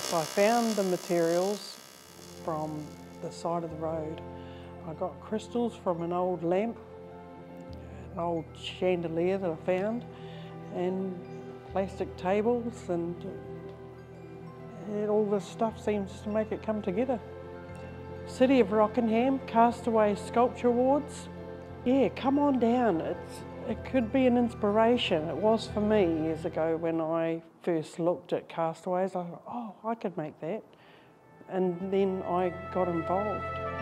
I found the materials from the side of the road. I got crystals from an old lamp, an old chandelier that I found, and plastic tables, and all this stuff seems to make it come together. City of Rockingham, Castaways Sculpture Awards. Yeah, come on down. It could be an inspiration. It was for me years ago when I first looked at Castaways. I thought, oh, I could make that. And then I got involved.